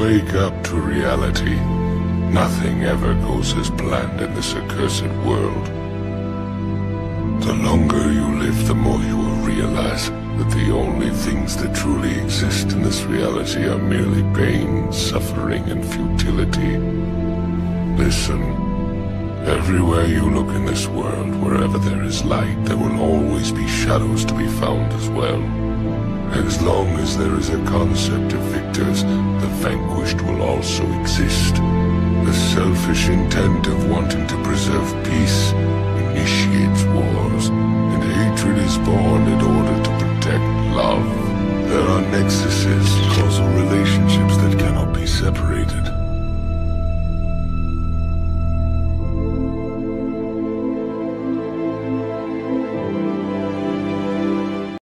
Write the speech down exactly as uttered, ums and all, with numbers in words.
Wake up to reality. Nothing ever goes as planned in this accursed world. The longer you live, the more you will realize that the only things that truly exist in this reality are merely pain, suffering, and futility. Listen, everywhere you look in this world, wherever there is light, there will always be shadows to be found as well. As long as there is a concept of victors, the vanquished will also exist. The selfish intent of wanting to preserve peace initiates wars, and hatred is born in order